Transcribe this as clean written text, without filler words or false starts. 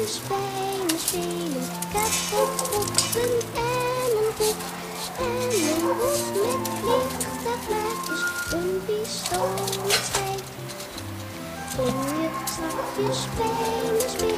spelen, spelen. Kapotpoppen en een boek. En een hoed met vliegtuiglaagjes. Een pistool met schijf. Kom je straks spelen, spelen.